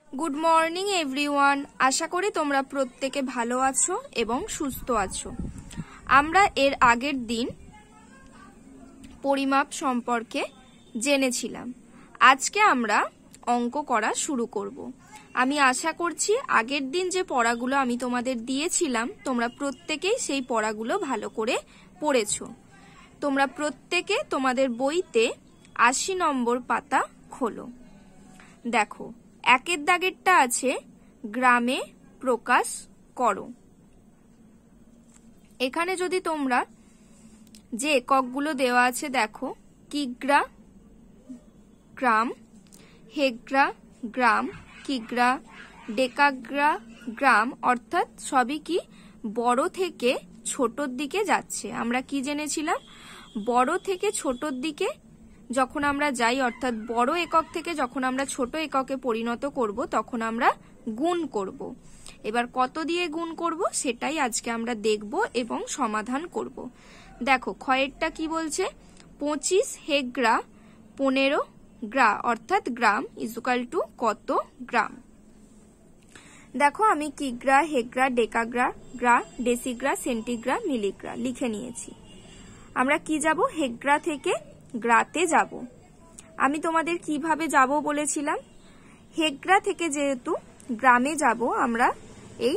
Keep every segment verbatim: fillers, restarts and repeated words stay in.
Good morning everyone. আশা করি তোমরা প্রত্যেকে ভালো আছো এবং সুস্থ আছো। আমরা এর আগের দিন পরিমাপ সম্পর্কে জেনেছিলাম। আজকে আমরা অঙ্ক করা শুরু করব। আমি আশা করছি আগের দিন যে পড়াগুলো আমি তোমাদের দিয়েছিলাম তোমরা প্রত্যেকেই সেই পড়াগুলো ভালো করে পড়েছো। তোমরা প্রত্যেকে তোমাদের বইতে আশি নম্বর পাতা খোলো। দেখো, একের দাগেরটা আছে গ্রামে প্রকাশ করো। এখানে যদি তোমরা যে এককগুলো দেওয়া আছে দেখো, কিগ্রা গ্রাম, হেগ্রা গ্রাম, কিগ্রা, ডেকাগ্রা গ্রাম, অর্থাৎ সবই কি বড় থেকে ছোটর দিকে যাচ্ছে। আমরা কি জেনেছিলাম? বড় থেকে ছোটর দিকে যখন আমরা যাই, অর্থাৎ বড় একক থেকে যখন আমরা ছোট এককে পরিণত করব তখন আমরা গুণ করব। এবার কত দিয়ে গুণ করব সেটাই আজকে আমরা দেখব এবং সমাধান করব। দেখো, ক্ষয়েরটা কি বলছে? পঁচিশ হেগ্রা পনেরো গ্রা, অর্থাৎ গ্রাম ইজুকাল টু কত গ্রাম। দেখো, আমি কিগ্রা, হেগ্রা, ডেকাগ্রা, গ্রা, ডেসিগ্রা, সেন্টিগ্রা, মিলিগ্রা লিখে নিয়েছি। আমরা কি যাব? হেগ্রা থেকে গ্রাতে যাব। আমি তোমাদের কিভাবে যাব বলেছিলাম? হেগ্রা থেকে যেহেতু গ্রামে যাব, আমরা এই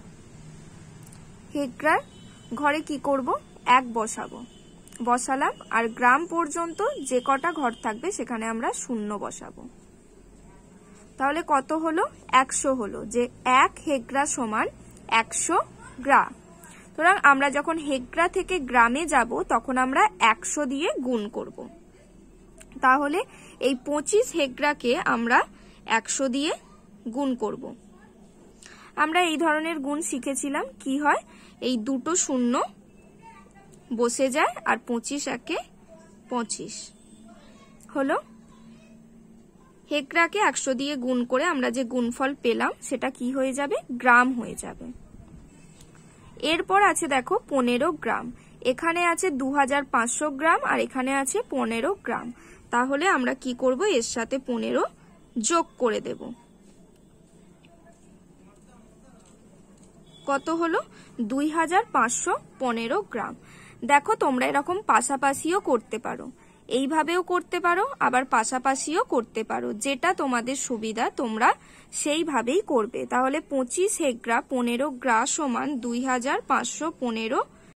হেগ্রার ঘরে কি করব? এক বসাবো, বসালাম। আর গ্রাম পর্যন্ত যে কটা ঘর থাকবে সেখানে আমরা শূন্য বসাবো। তাহলে কত হলো? একশো হলো। যে এক হেগ্রা সমান একশো গ্রা। সুতরাং আমরা যখন হেগ্রা থেকে গ্রামে যাব তখন আমরা একশো দিয়ে গুণ করব। তাহলে এই পঁচিশ হেগ্রাকে আমরা একশো দিয়ে গুণ করব। আমরা এই ধরনের গুণ শিখেছিলাম। কি হয়? এই দুটো শূন্য বসে যায় আর পঁচিশ একে পঁচিশ হলো। হেগ্রাকে একশো দিয়ে গুণ করে আমরা যে গুণফল পেলাম সেটা কি হয়ে যাবে? গ্রাম হয়ে যাবে। এরপর আছে দেখো পনেরো গ্রাম। এখানে আছে দু হাজার পাঁচশো গ্রাম আর এখানে আছে পনেরো গ্রাম। তাহলে আমরা কি করব? এর সাথে পনেরো যোগ করে দেব। কত হলো? দুই হাজার পাঁচশো পনেরো গ্রাম। দেখো, তোমরা এরকম পাশাপাশিও করতে পারো, এইভাবেও করতে পারো, আবার পাশাপাশিও করতে পারো। যেটা তোমাদের সুবিধা তোমরা সেইভাবেই করবে। তাহলে পঁচিশ হেগ্রা পনেরো গ্রা সমান দুই হাজার পাঁচশো পনেরো